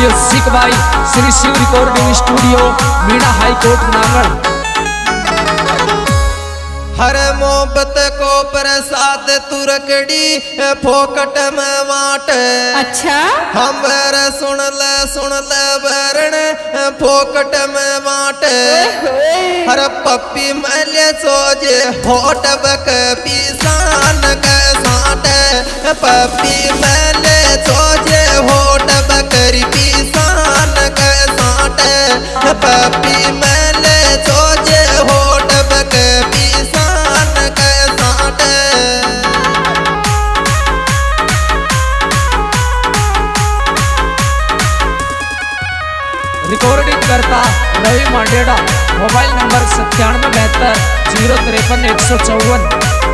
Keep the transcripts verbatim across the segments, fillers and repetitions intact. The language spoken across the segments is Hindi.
Music by Shri Shiv recording studio Meena high court Nangal. हर मोहब्बत को प्रसाद तुरकड़ी फोकट में वाट। अच्छा हम बर सुन ले सुन ले बरण फोकट में वाट। हर पप्पी मैले सोजे होट बक पीसान के साट। पप्पी मैले सोजे होट बकरी पीसान के साट। पप्पी मैले सोजे होट बक रिकॉर्डिंग करता रवि मांडेड़ा। मोबाइल नंबर सत्तानवे बहत्तर जीरो तिरपन एक सौ चौवन।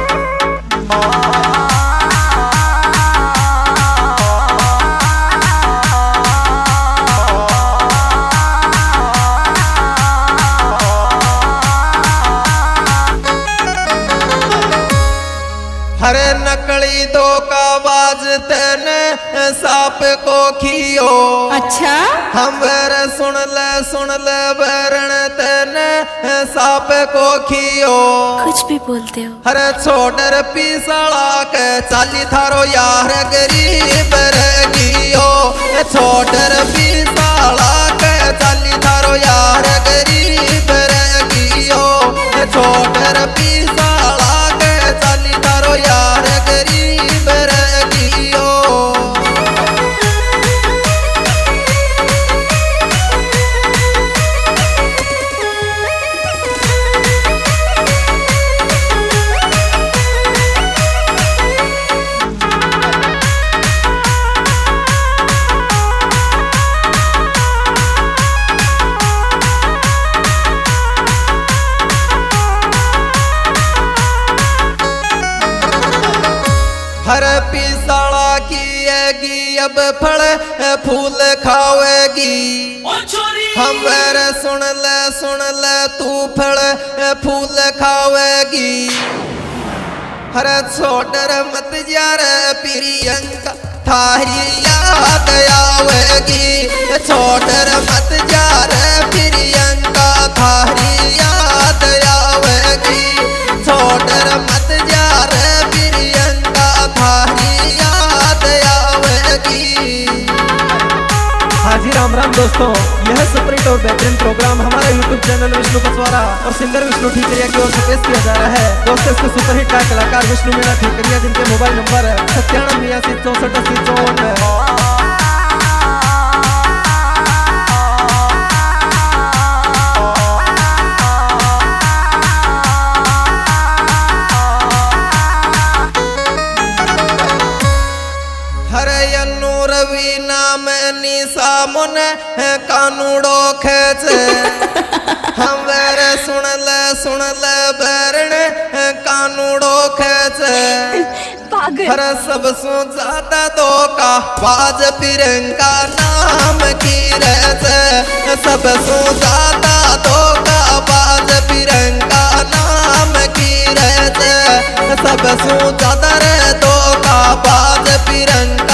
हरे नकली दो का बाज तेने सांप को खियो। अच्छा हम बर सुन ले सुन ले बरण तेने सांप को खियो। कुछ भी बोलते हो। हरे छोटर पीसला के चाली थारो यार गरीब रगियो। छोटर पीसला के चाली थारो यार गरीब रगियो। छोटर पीसला के चाली थारो यार गरीब रगियो। हर पीसाला किएगी अब फल फूल खावेगी। हम सुन ले सुन ले तू फल फूल खावेगी। हर छोटर मत यार प्रियंका थारी याद आवेगी। छोटर मत यार प्रियंका थारी याद आवेगी। छोटर मत यार प्रियंका थारी याद आवेगी। हाँ जी राम राम दोस्तों, यह सुपरहिट और बेहतरीन प्रोग्राम हमारा यूट्यूब चैनल विष्णु पसवारा और सिंगर विष्णु ठीकरिया की ओर से पेश किया जा रहा है। दोस्तों इसके सुपरहिट का कलाकार विष्णु मीणा ठीकरिया, जिनके मोबाइल नंबर सत्तानवे बयासी चौसठ अस्सी चौवन। रवि नाम निशा मुन कानूड़ो खेच। हम वर सुन ले सुन ले बरण कानूड़ो खेच। हर सब सु ज्यादा दो का बाज प्रियंका नाम की रच। सब सु ज्यादा दो का बाज प्रियंका नाम की रच। सब सु ज्यादा दो का बाज प्रियंका